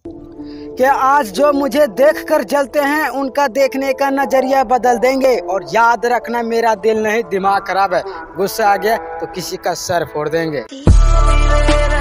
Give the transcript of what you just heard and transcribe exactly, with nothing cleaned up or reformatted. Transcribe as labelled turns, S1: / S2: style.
S1: कि आज जो मुझे देखकर जलते हैं उनका देखने का नजरिया बदल देंगे। और याद रखना, मेरा दिल नहीं दिमाग खराब है, गुस्सा आ गया तो किसी का सर फोड़ देंगे।